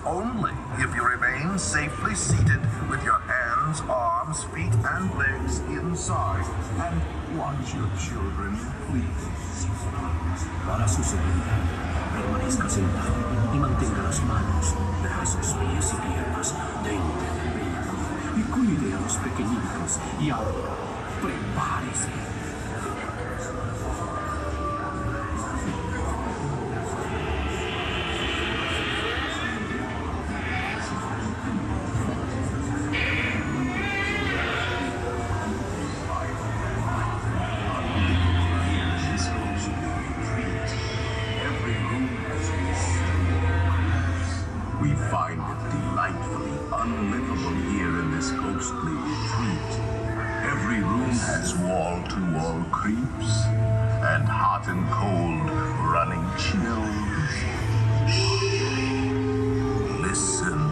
only if you remain safely seated with your hands, arms, feet, and legs inside. And watch your children, please. Para su seguridad, permanezca sentado y mantenga las manos, brazos, pies y piernas dentro del vehículo y cuide a los pequeñitos. Y ahora, prepárese. Wall-to-wall creeps and hot and cold running chills. Listen.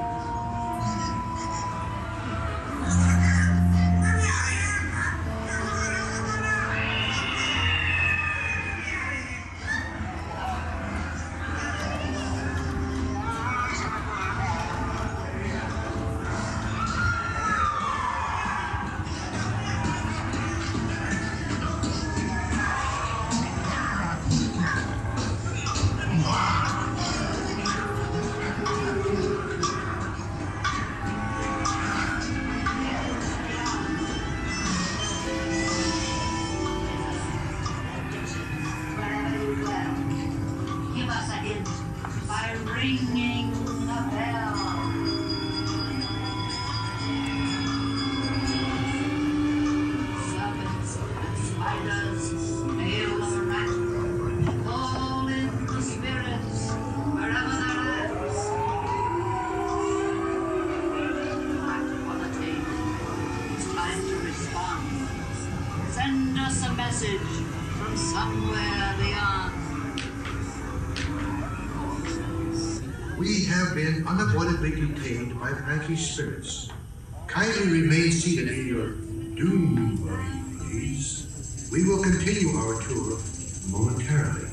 We have been unavoidably detained by pranky spirits. Kindly remain seated in your Doom Buggy, please. We will continue our tour momentarily.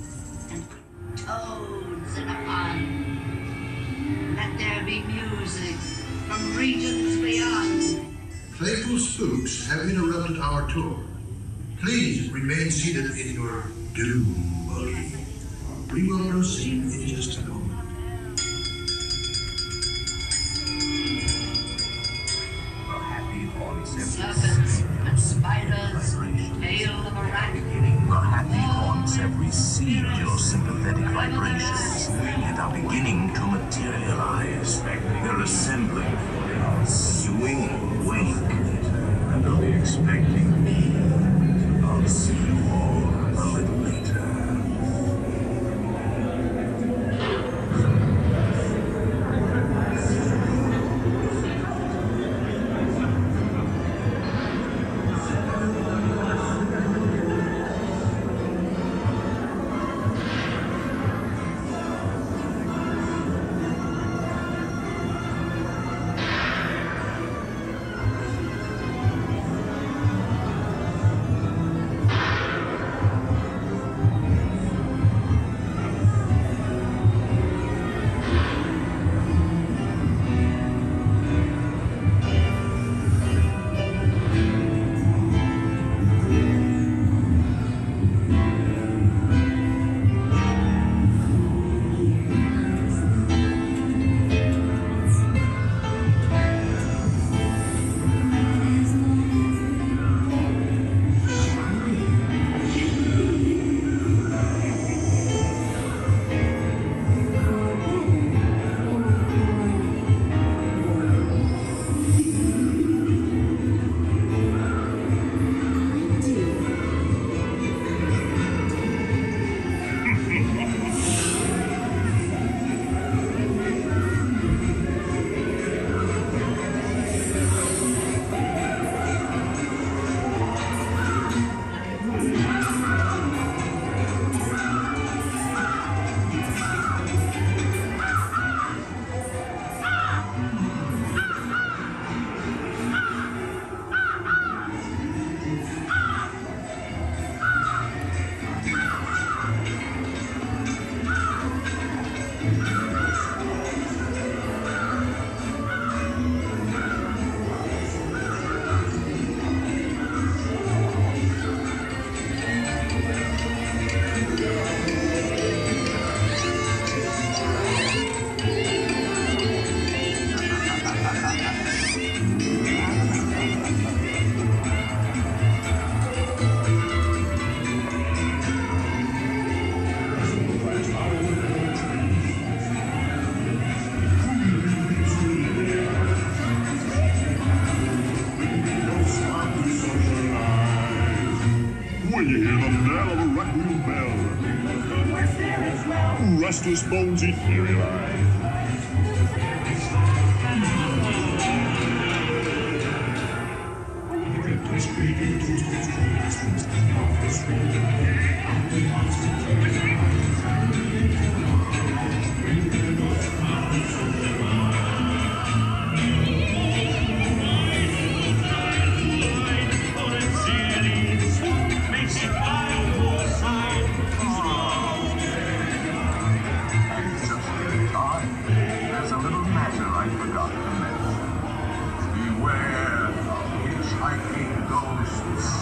Toads in a pond. Let there be music from regions beyond. Playful spooks have interrupted our tour. Please remain seated in your Doom Buggy. We will proceed in just a moment. Serpents and spiders, tail of a rat. The happy haunts every seed of your sympathetic vibrations and are beginning to materialize. They're assembling for you. Swing, wake, and they'll be expecting me. I'll see you all a little later. Buster's bones etherealized. There's a little matter I forgot to mention. Beware of hitchhiking ghosts.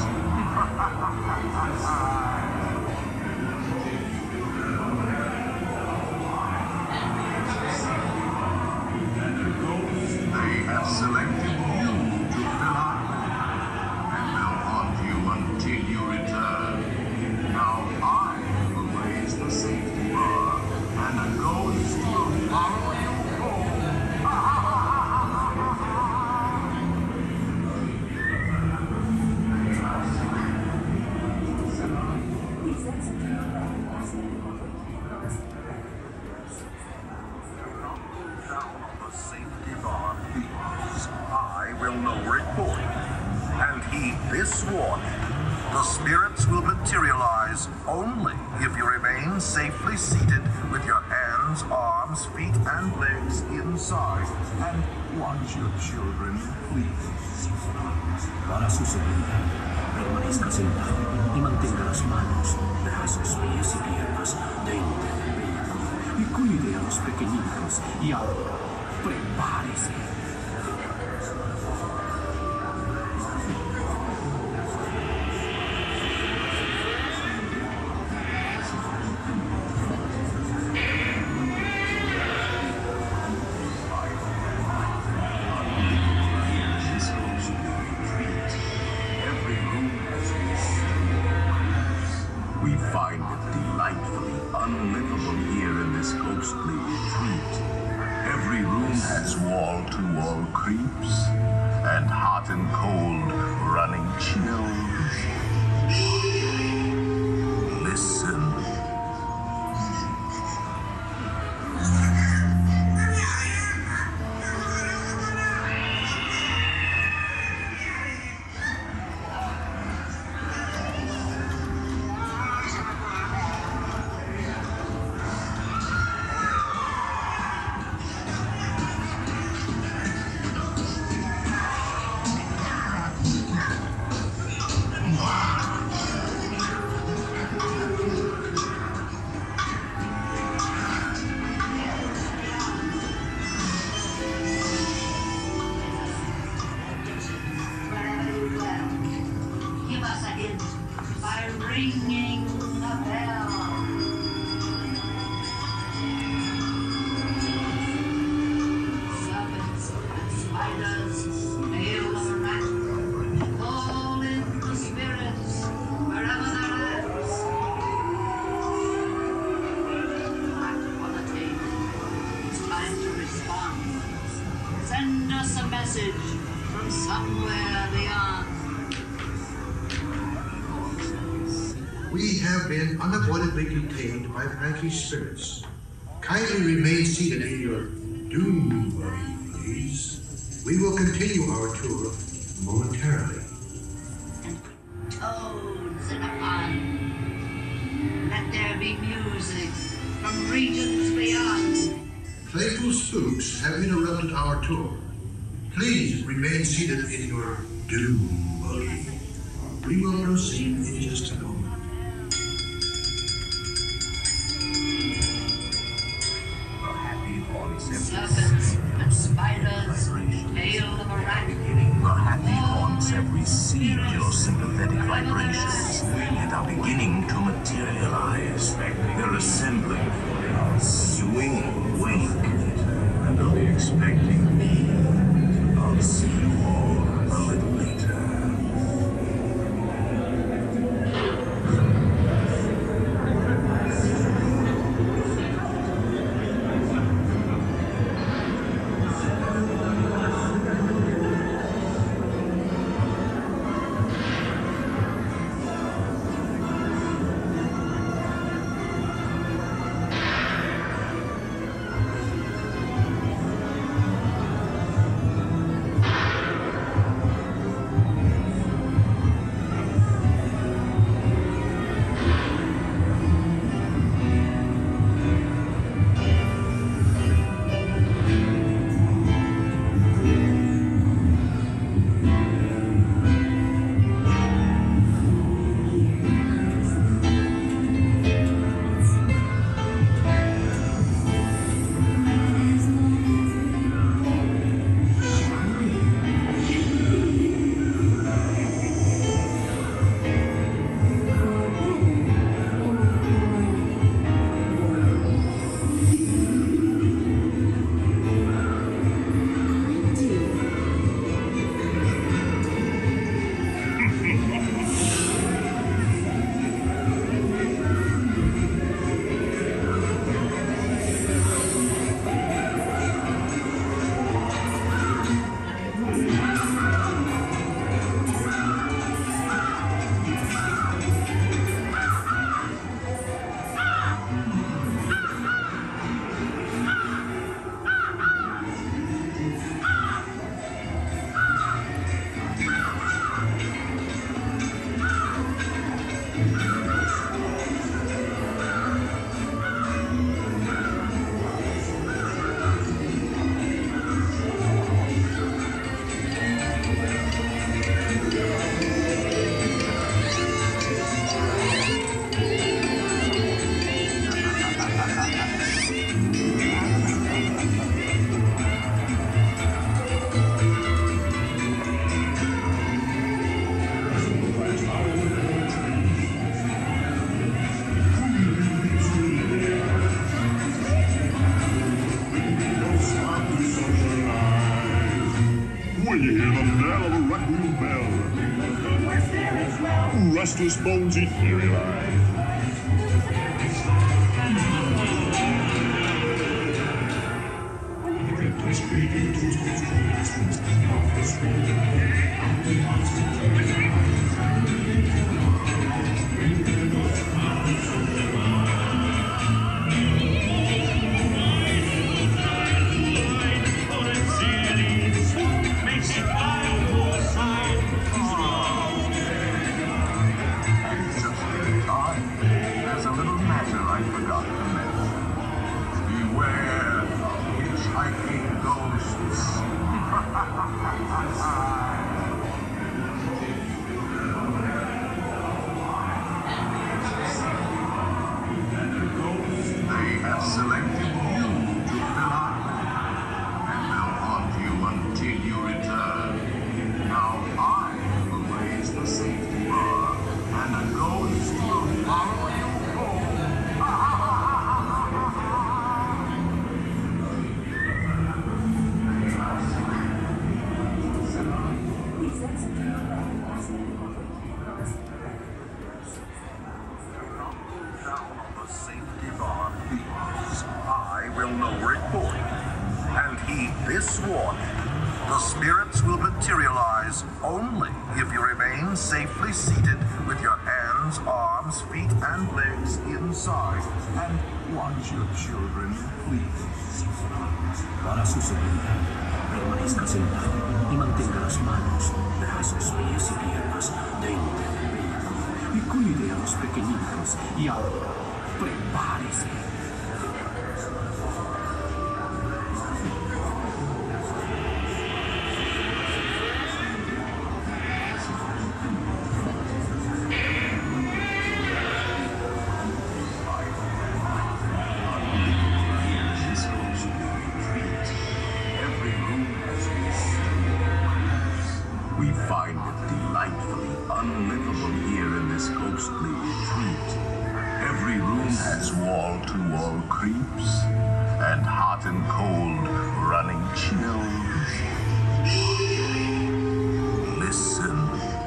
They have selected you to fill out and will haunt you until you return. Now I will raise the safety bar, and the ghost will follow you home. The safety bar, please. I will lower it for you. And heed this warning. The spirits will materialize only if you remain safely seated with your hands, arms, feet, and legs inside. And watch your children, please. Para suceder, permanezca sentado y mantenga las manos, brazos, pies y piernas dentro del vehículo. Y cuide a los pequeñitos y ahora, prepárese. We find it delightfully unlivable here in this ghostly retreat. Every room has wall-to-wall creeps, and hot and cold running chills. Listen. Give us a hint by ringing the bell. Serpents and spiders, tail of a rat, call in the spirits wherever they're at. Back on the table, it's time to respond. Send us a message from somewhere beyond. We have been unavoidably detained by pranky spirits. Kindly remain seated in your Doom Buggy, please. We will continue our tour momentarily. Toads in a pond. Let there be music from regions beyond. Playful spooks have interrupted our tour. Please remain seated in your Doom Buggy. We will proceed in just a moment. Serpents and spiders, tail of a rat. The happy haunts have received your sympathetic vibrations and are beginning to materialize. They're assembling for a swinging wake, and they'll be expecting me. I'll see you all a little later. Masters bones etherealized. There's a little matter I forgot to mention. Beware of hitchhiking ghosts. They have selected you to fill up, and will haunt you until you return. Now I will raise the safety bar, and the ghost will follow you home. Down on the safety bar, please. I will lower it for you. And heed this warning. The spirits will materialize only if you remain safely seated with your hands, arms, feet, and legs inside. And watch your children, please. Para su seguridad, permanezca sentado y mantenga las manos, brazos, pies y piernas dentro del vehículo. Y cuide a los pequeñitos y ahora, prepárese. We find it delightfully unlivable here in this ghostly retreat. Every room has wall-to-wall creeps, and hot and cold running chills. Shh. Listen.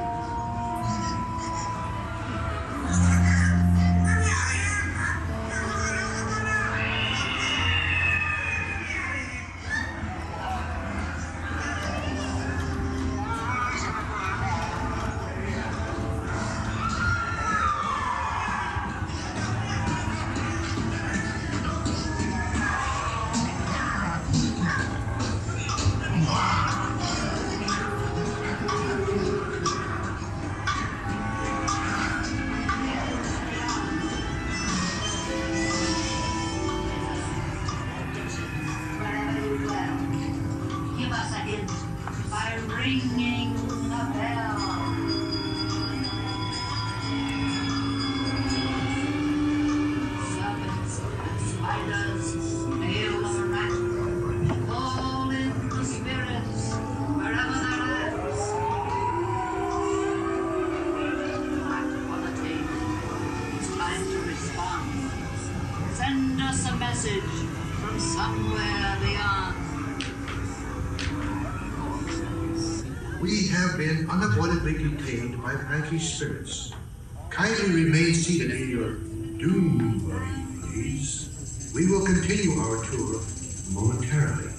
Give us a hint by ringing the bell. Serpents and spiders, tail of a rat, call in the spirits wherever they're at. Back on the table. It's time to respond. Send us a message from somewhere beyond. We have been unavoidably detained by pranky spirits. Kindly remain seated in your Doom Buggy, please. We will continue our tour momentarily.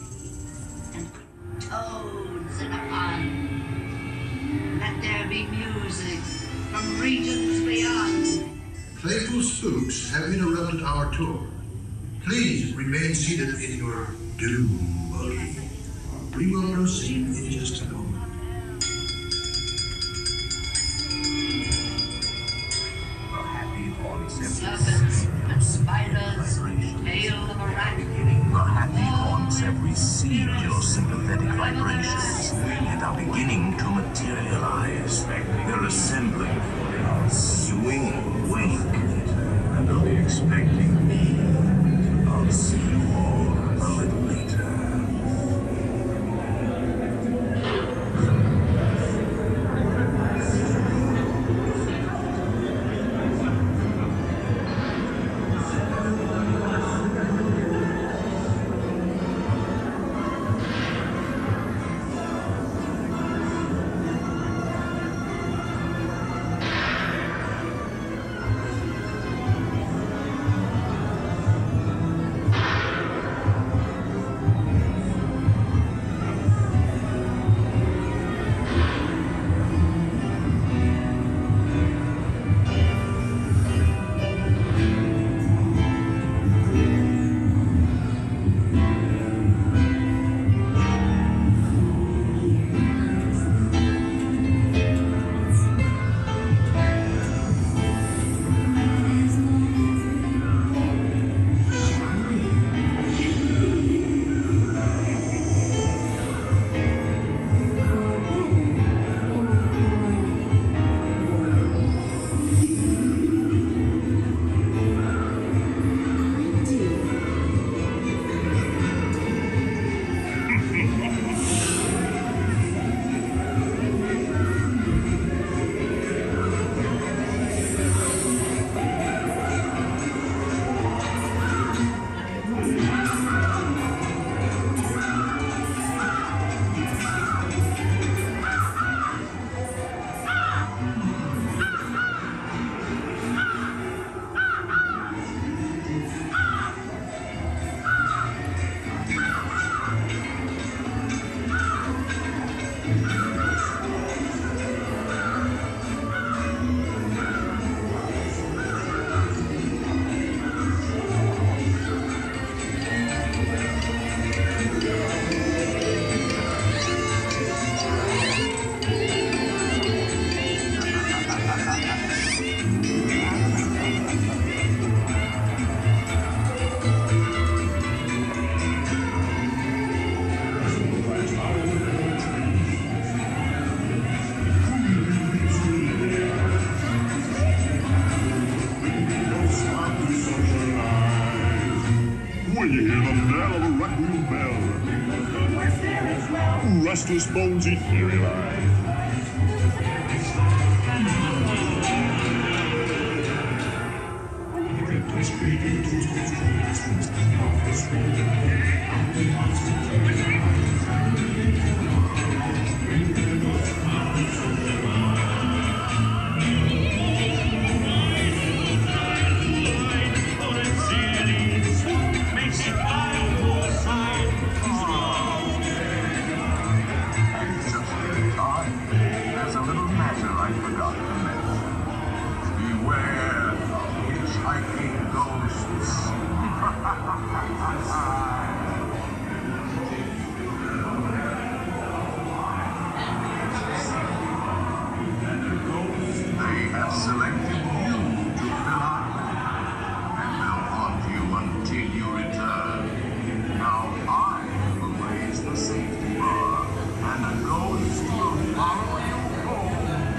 Toads in a pond. Let there be music from regions beyond. Playful spooks have interrupted our tour. Please remain seated in your Doom Buggy. We will proceed in just a moment. Serpents and spiders, tail of a rat. The happy haunts have received your sympathetic vibrations and are beginning to materialize. They're assembling for you. Swing, wink, and they'll be expecting me. I'll see you all a little later. restless bones etherealize. There's a little matter I forgot to mention. Beware of hitchhiking ghosts. They have selected you to fill our land, and they'll haunt you until you return. Now I will raise the safety bar, and the ghost will follow you home.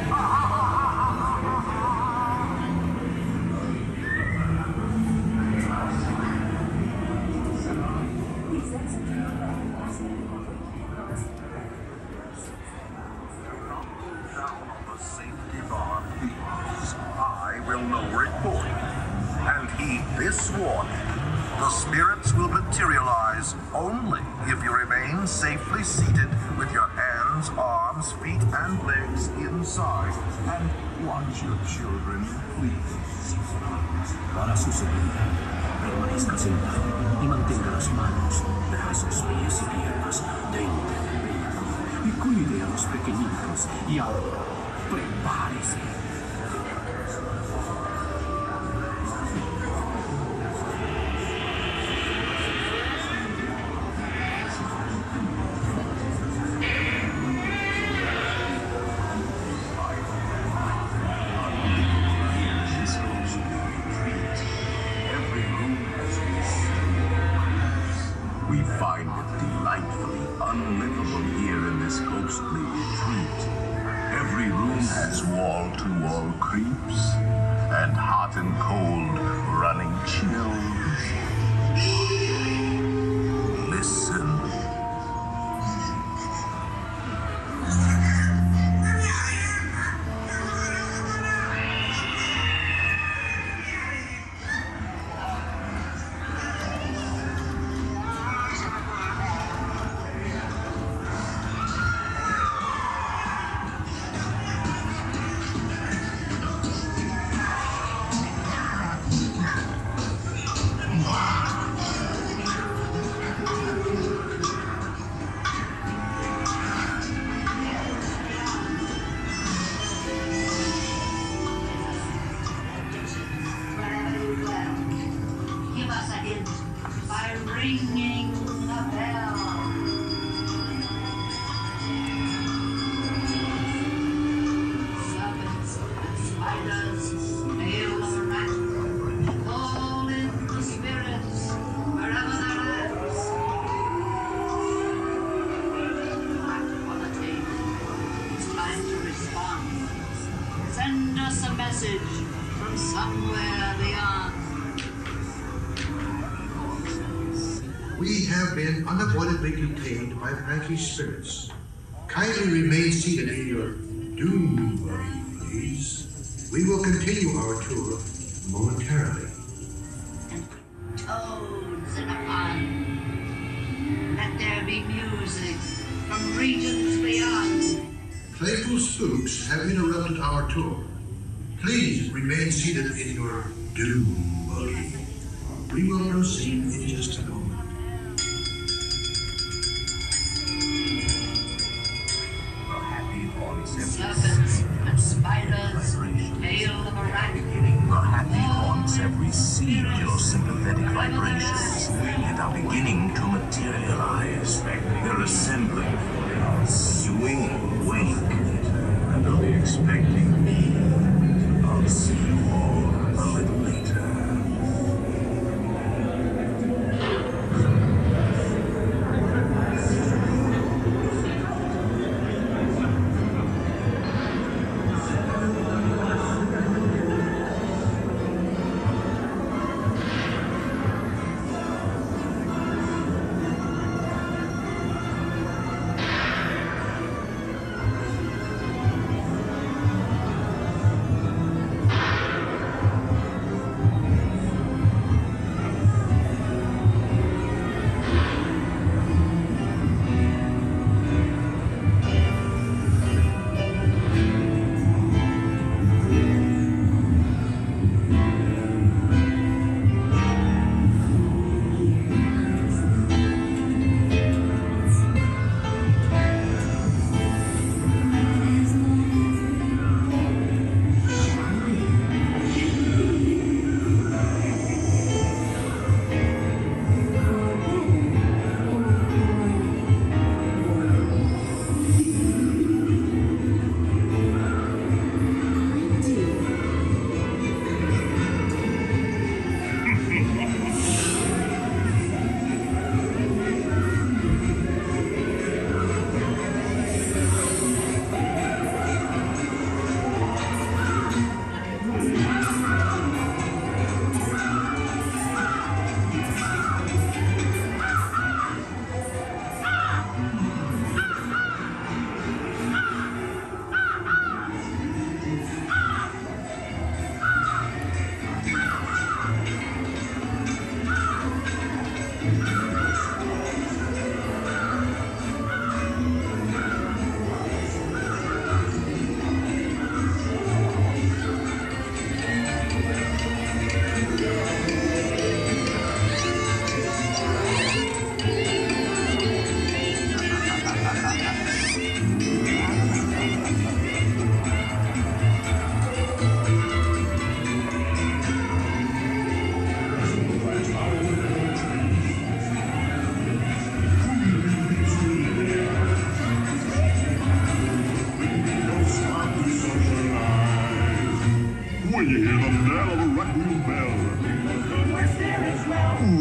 Safety bar, please. I will lower it for you. And heed this warning. The spirits will materialize only if you remain safely seated with your hands, arms, feet, and legs inside. And watch your children, please. Para suceder, permanezca sentado y mantenga las manos, brazos, pies y piernas dentro del vehículo. Y cuide a los pequeñitos y ahora, prepárese. We find it delightfully unlivable here in this ghostly retreat. Every room has wall-to-wall creeps, and hot and cold running chills. Shh. Listen. Give us a hint by ringing the bell. Serpents and spiders, tail of a rat, call in the spirits wherever they're at. Back on the table, it's time to respond. Send us a message from somewhere beyond. We have been unavoidably detained by pranky spirits. Kindly remain seated in your Doom Buggy, please. We will continue our tour momentarily. Toads in a pond. Let there be music from regions beyond. Playful spooks have interrupted our tour. Please remain seated in your Doom Buggy. We will proceed in just a moment. Serpents and spiders, tail of a rat. The happy haunts have received your sympathetic vibrations and are beginning to materialize. They're assembling for a swinging wake, and they'll be expecting me. I'll see you all a little later.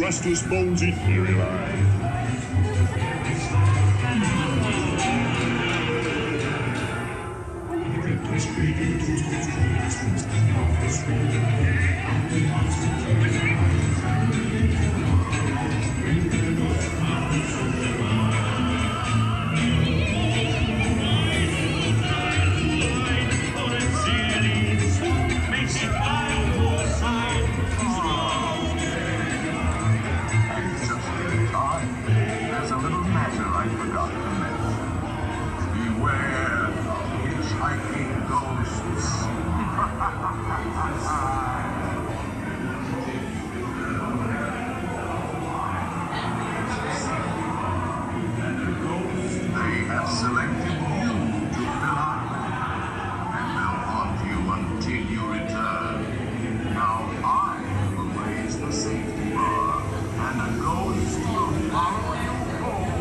fastest bones in eerie life. There's a little matter I forgot to mention. Beware of hitchhiking ghosts. They have selected you to fill our land, and will haunt you until you return. Now I will raise the safety bar, and a ghost will follow you home.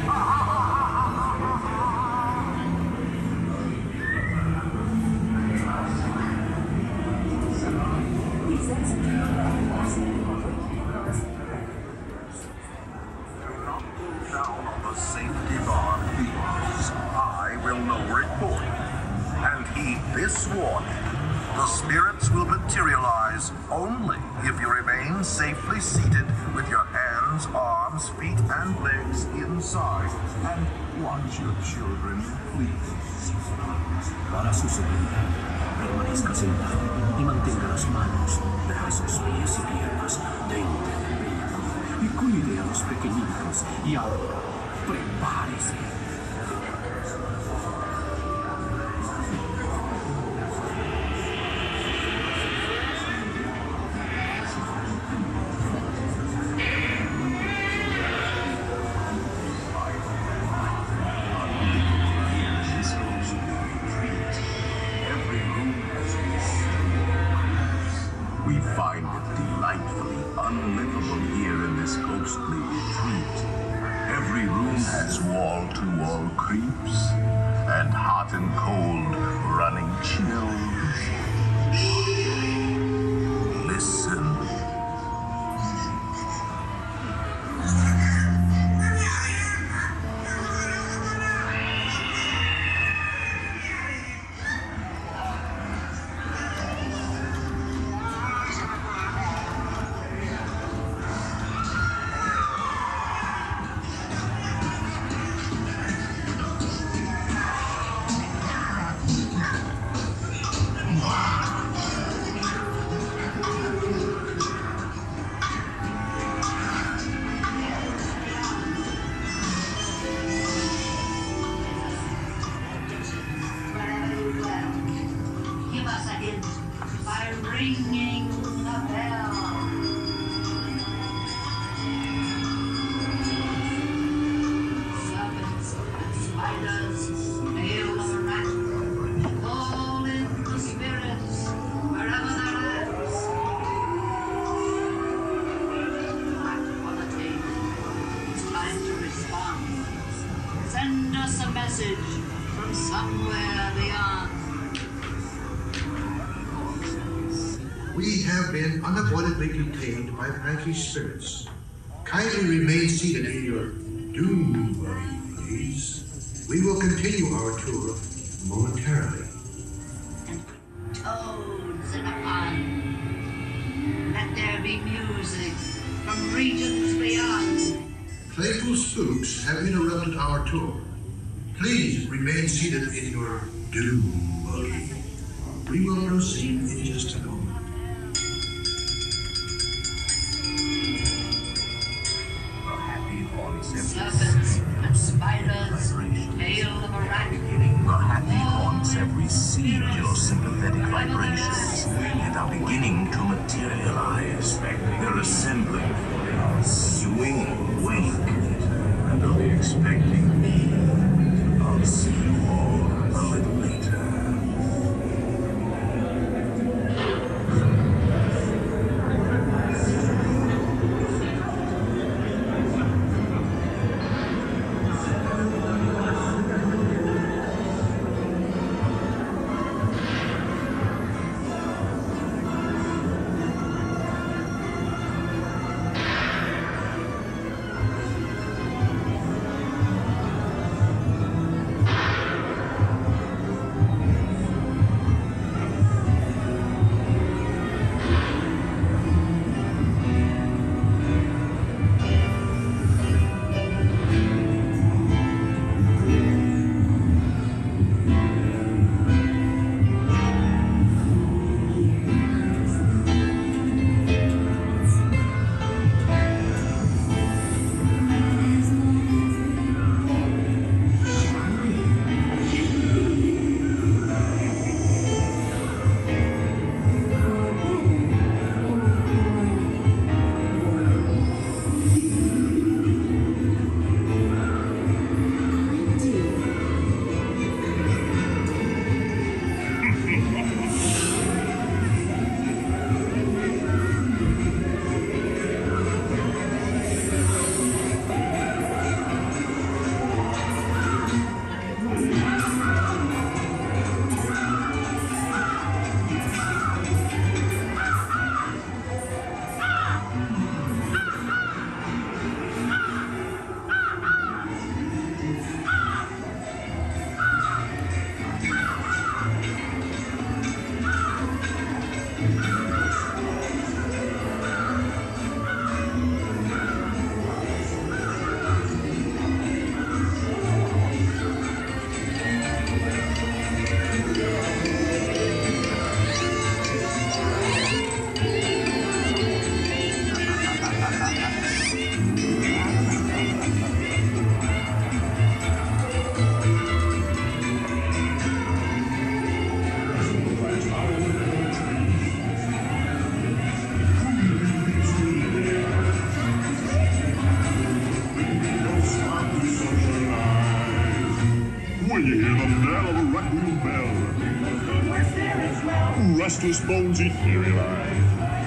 Down on the safety bar, please. I will lower it for you. And heed this warning. The spirits will materialize only if you remain safely seated with your hands, arms, feet, and legs inside. And watch your children, please. Para su seguridad, permanezca sentado y mantenga las manos, brazos, pies y piernas dentro del vehículo. Y cuide a los pequeñitos. Y ahora, prepárese. We find it delightfully unlivable here in this ghostly retreat. Every room has wall-to-wall creeps, and hot and cold running chills. Shh. Listen. Give us a hint by ringing the bell. Serpents and spiders, tail of a rat, call in the spirits wherever they're at. Back on the table, it's time to respond. Send us a message from somewhere beyond. We have been unavoidably detained by pranky spirits. Kindly remain seated in your Doom Buggy, please. We will continue our tour momentarily. Toads in a pond. Let there be music from regions beyond. Playful spooks have interrupted our tour. Please remain seated in your Doom Buggy. We will proceed in just a moment. Serpents and spiders, tail of a rat. The happy haunts every seed of your sympathetic vibrations and are beginning to materialize. They're assembling for your swinging wake, and they'll be expecting me. I'll see you all a little later. restless bones etherealize.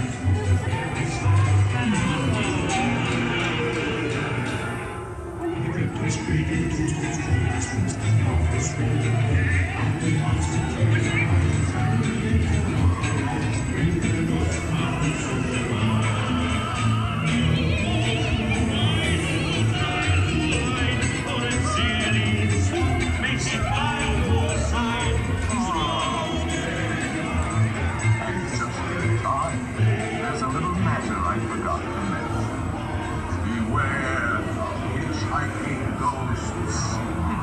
There's a little matter I forgot to mention. Beware of hitchhiking ghosts.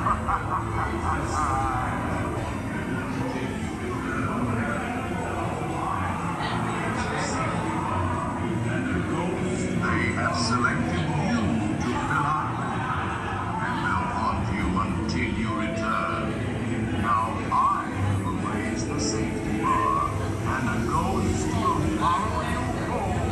They have selected you to fill our home and will haunt you until you return. Now I will raise the safety bar, and a ghost will follow you home.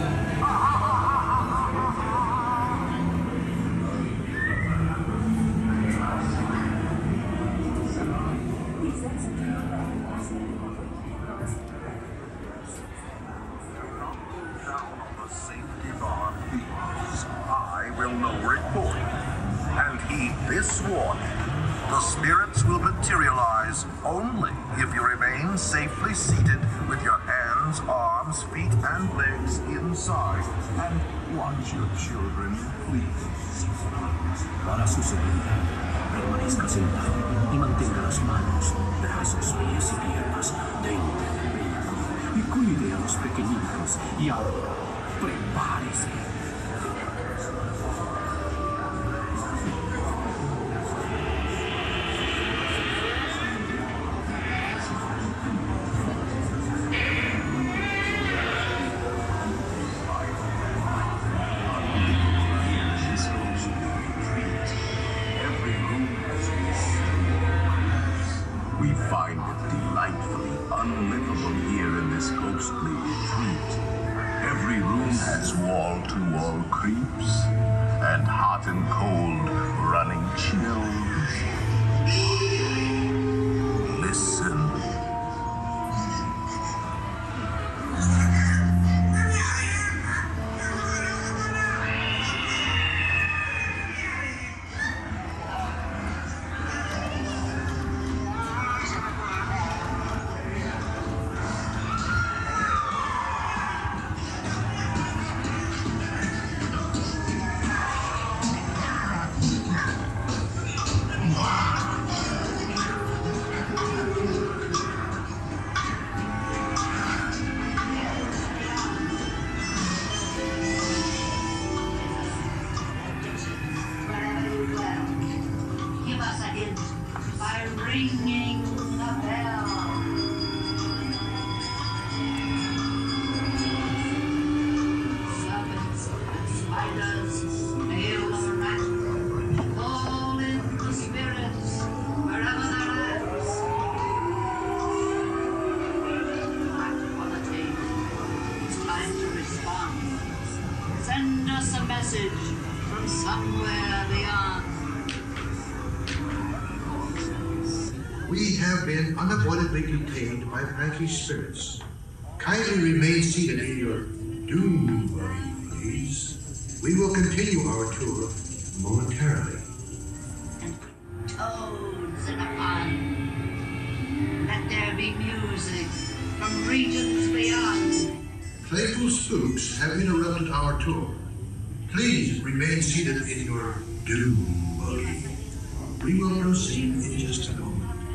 Down on the safety bar, please. I will lower it for you. And heed this warning. The spirits will materialize only if you remain safely seated with your hands, arms, feet, and legs inside. And watch your children, please. Para suceder, permanezca sentado y mantenga las manos, brazos, pies y piernas dentro del vehículo. Y cuide a los pequeñitos y ahora, prepárese. We find it delightfully unlivable here in this ghostly retreat. Every room has wall-to-wall creeps, and hot and cold running chills. Shh. Listen. Ringing the bell. Serpents and spiders, nail of a rat, call in the spirits wherever they're at. Back on the table, it's time to respond. Send us a message from somewhere beyond. We have been unavoidably detained by Frankie's spirits. Kindly remain seated in your Doom Buggy, please. We will continue our tour momentarily. And toads in a pond. Let there be music from regions beyond. Playful spooks have interrupted our tour. Please remain seated in your Doom Buggy. We will proceed in just a moment.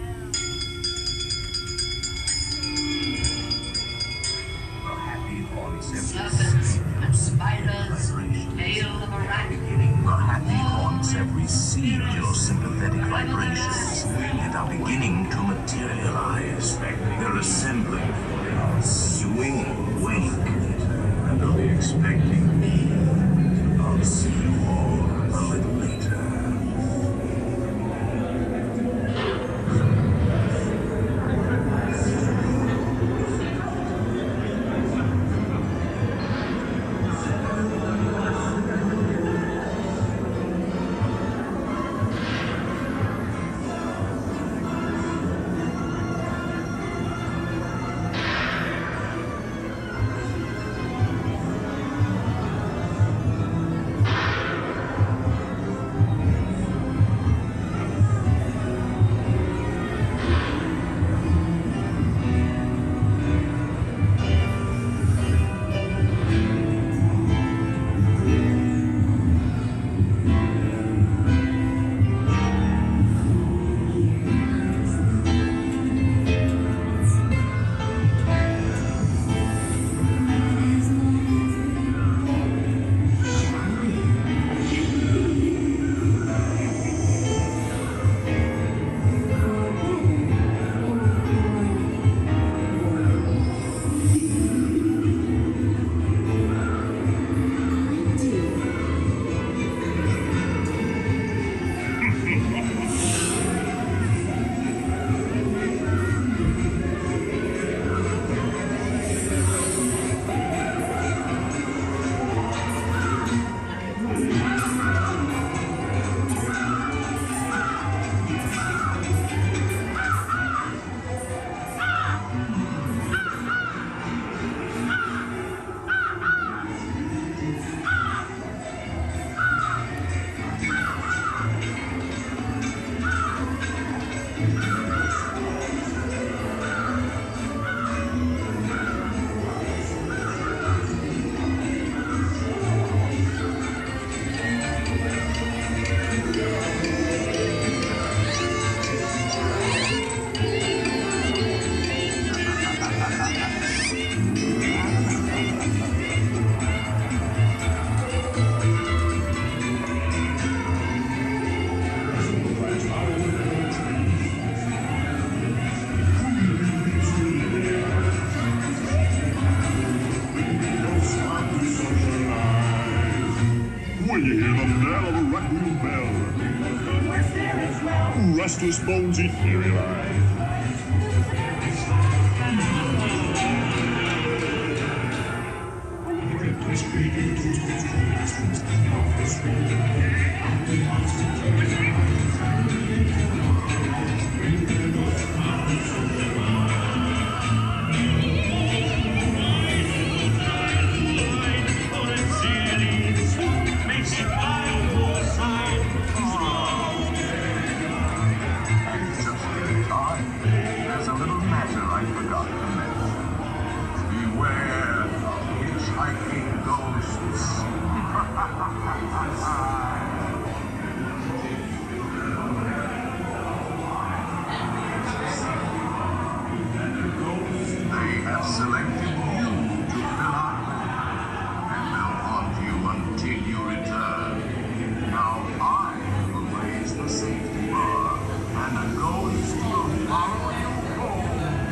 Serpents and spiders, tail of a rat. The happy haunts every seed of your sympathetic vibrations and are beginning to materialize. They're assembling for you. Swing, wake, and only expecting me. I'll see you all a little later. Restless bones etherealize. There's a little matter I forgot to mention. Beware of hitchhiking ghosts. They have selected you to fill our home and will haunt you until you return. Now I will raise the safety bar, and the ghost will follow you home.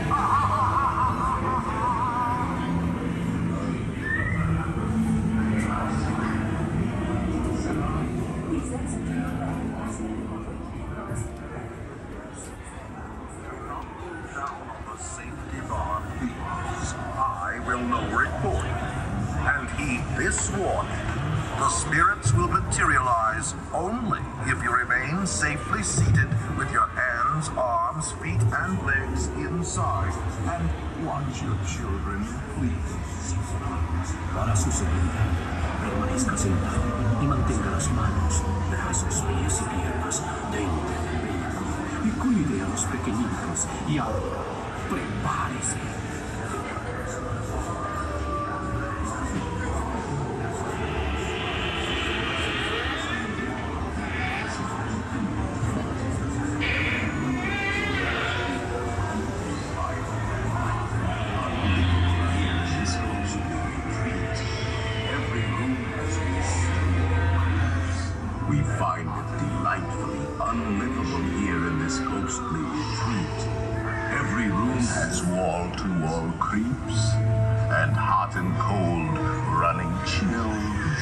Down on the safety bar, please. I will lower it for you. And heed this warning. The spirits will materialize only if you remain safely seated with your hands, arms, feet, and legs inside. And watch your children, please. Para su seguridad, permanezca sentado y mantenga las manos, brazos, pies y piernas dentro del vehículo. Y cuide a los pequeñitos y ahora, prepárese. We find it delightfully unlivable here in this ghostly retreat. Every room has wall-to-wall creeps, and hot and cold running chills.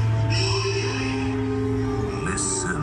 Shh. Listen.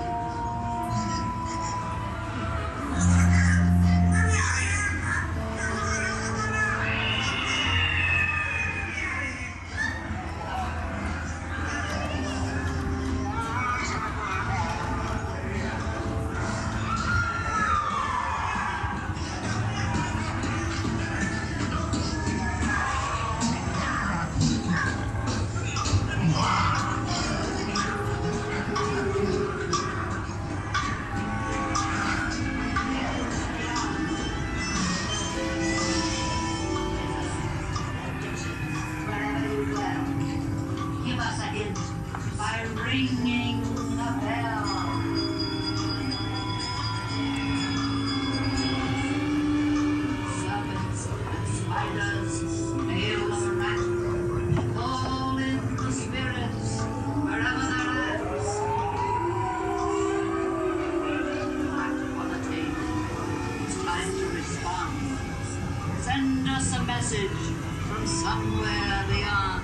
Give us a hint by ringing the bell. Serpents and spiders, tail of a rat, call in the spirits wherever they're at. Back on the table, it's time to respond. Send us a message from somewhere beyond.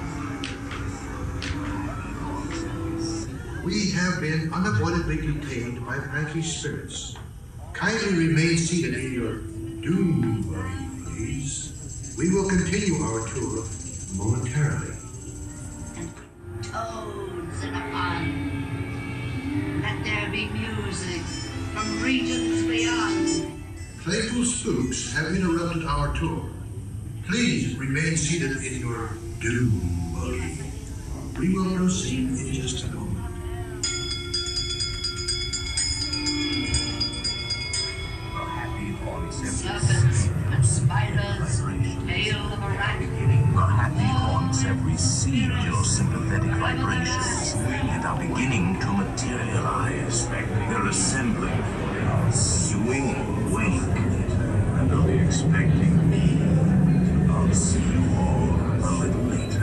We have been unavoidably detained by pranky spirits. Kindly remain seated in your Doom Buggy, please. We will continue our tour momentarily. Toads in a pond. Let there be music from regions beyond. Playful spooks have interrupted our tour. Please remain seated in your Doom Buggy. We will proceed in just a moment. Serpents and spiders, tail of a rat. The happy haunts have received your sympathetic vibrations and are beginning to materialize. They're assembling for a swinging wake, and they'll be expecting me. I'll see you all a little later.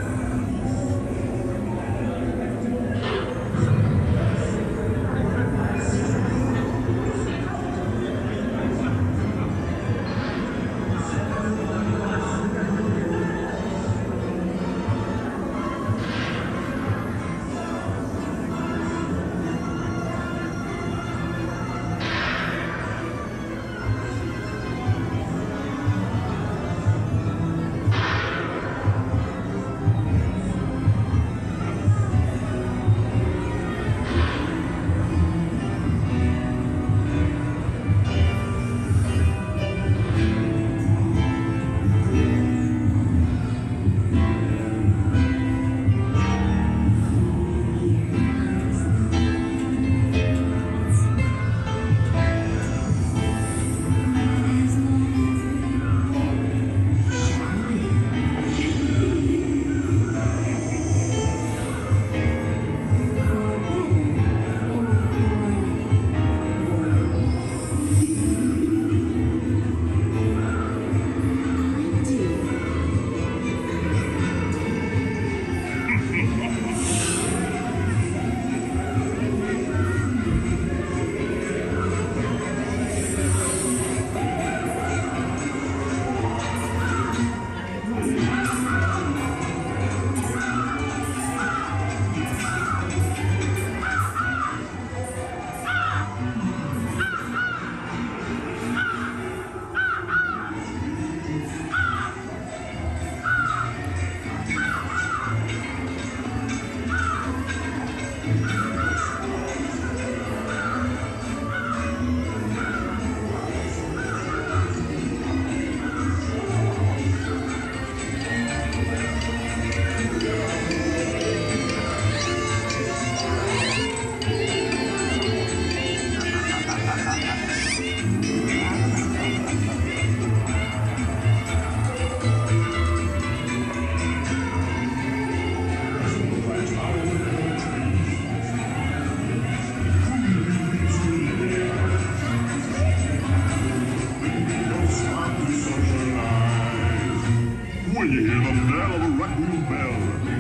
you hear the knell of a raccoon bell.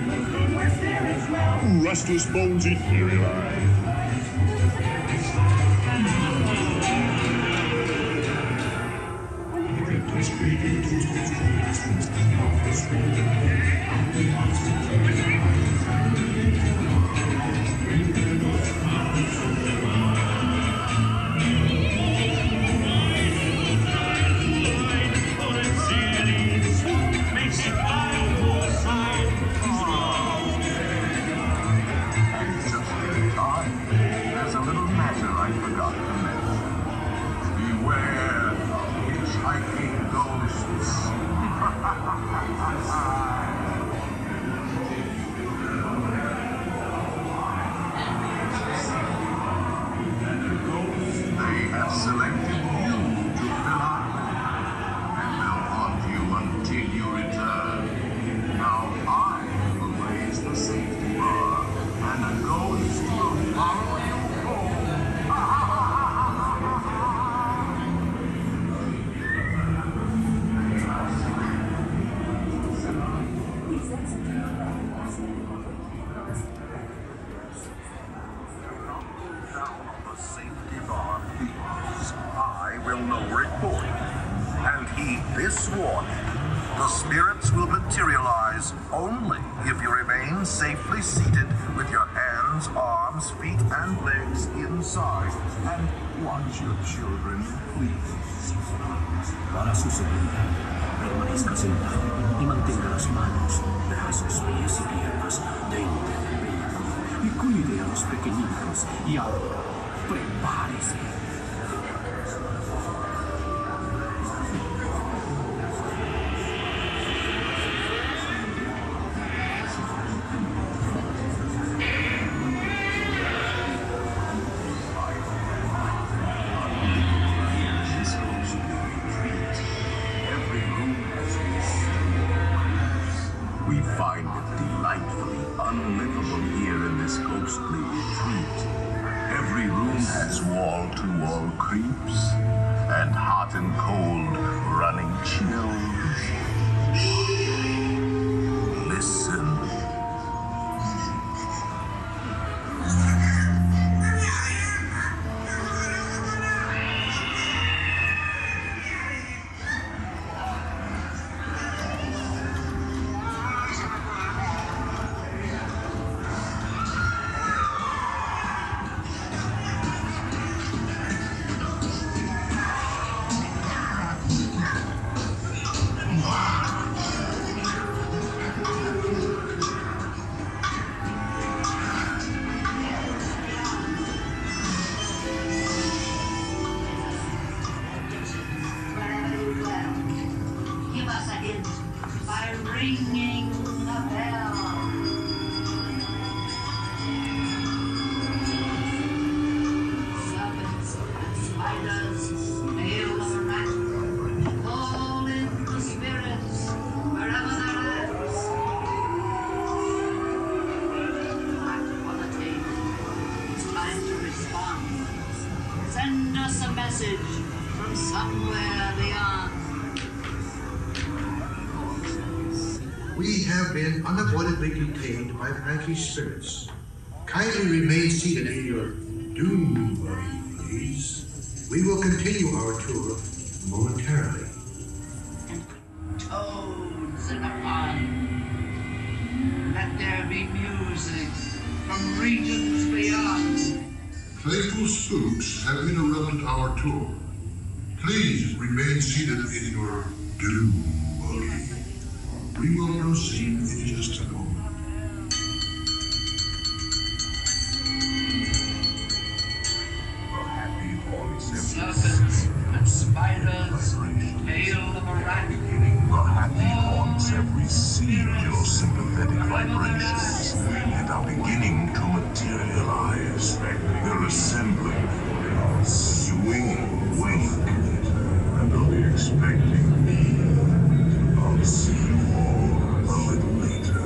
Restless bones etherealize. There's a little matter I forgot to mention. Beware of hitchhiking ghosts. They have selected you to fill up, and will haunt you until you return. Now I will raise the safety bar, and a ghost will follow you home. Safety bar, please. I will lower it for you. And heed this warning. The spirits will materialize only if you remain safely seated with your hands, arms, feet, and legs inside. And watch your children, please. Para su seguridad, permanezca sentado y mantenga las manos, brazos, pies y piernas dentro del vehículo. Y cuide a los pequeñitos. Y ahora, prepárese. We find it delightfully unlivable here in this ghostly retreat. Every room has wall-to-wall creeps, and hot and cold running chills. Listen. Give us a hint by ringing the bell. Serpents and spiders, tail of a rat, call in the spirits wherever they're at. Back on the table. It's time to respond. Send us a message from somewhere beyond. We have been unavoidably detained by Frankie's spirits. Kindly remain seated in your Doom Buggy, please. We will continue our tour momentarily. Toads in the pond. Let there be music from regions beyond. Playful spooks have interrupted our tour. Please remain seated in your Doom Buggy. We will proceed in just a moment. Serpents and spiders, tail of a rat. The happy haunts have received your sympathetic vibrations and are beginning to materialize. They're assembling for a swinging wake, and they'll be expecting me. I'll see you all a little later.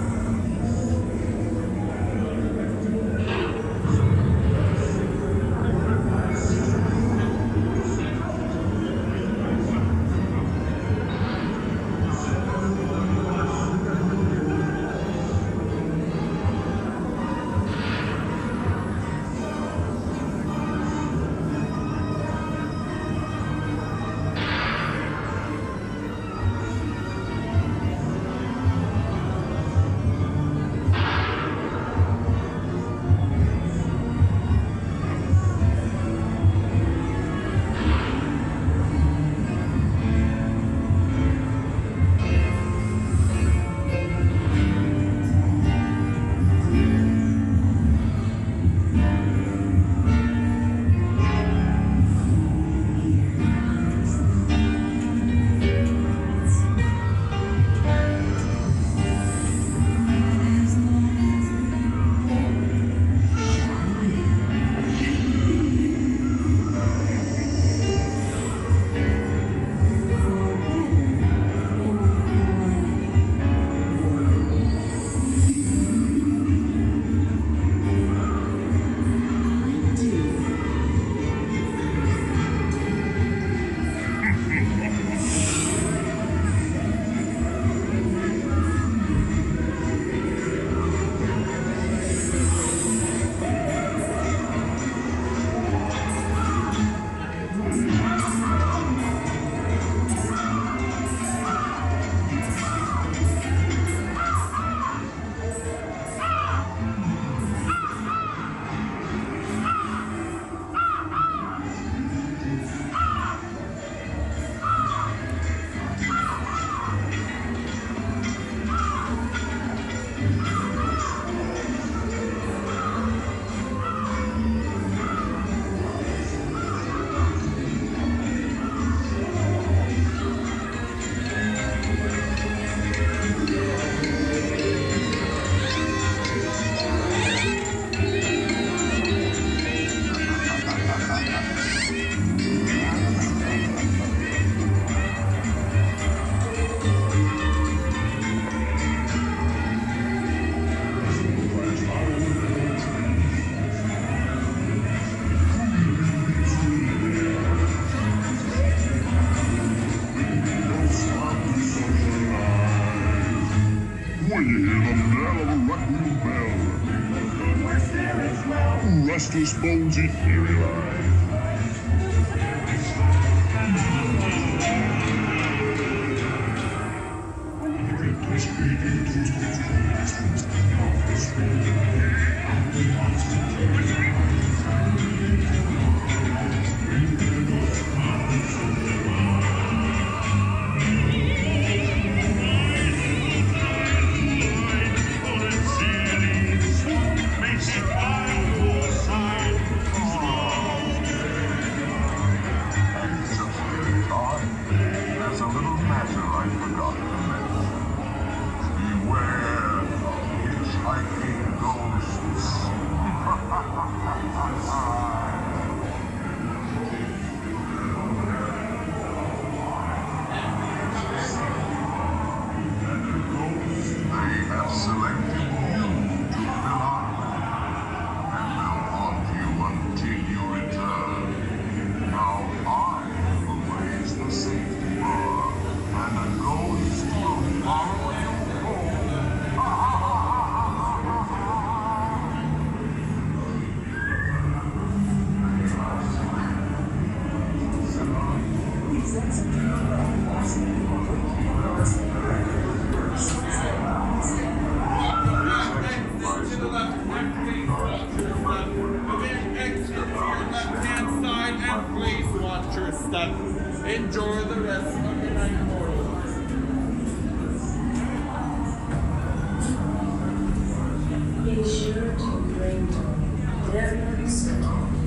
fastest bones ethereal. There's a little matter I forgot to mention. Beware of hitchhiking ghosts. They have selected you to fill our land, and will haunt you until you return. Now I will raise the safety bar, and a ghost will follow you home. Left-hand side, and please watch your step. Enjoy the rest of the night mortal. Be sure to bring cadaverous